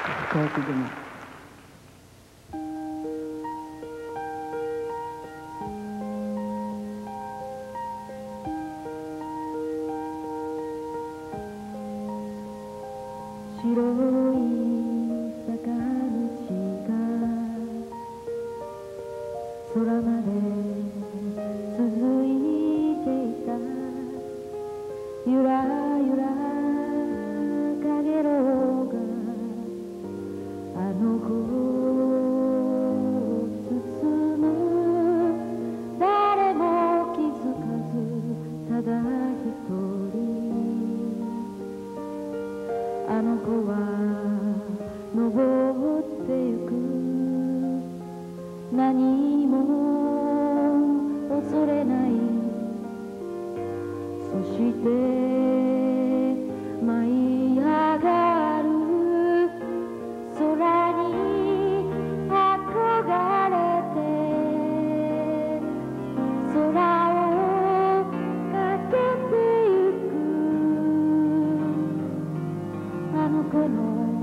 遠くでも。白い坂道が空まで続いていた。ゆらゆらかげろうがあの子を包む。誰も気づかずただ一人あの子は登ってゆく。何も恐れない。そして舞い上がる空に憧れて空を駆けてゆく。あの子の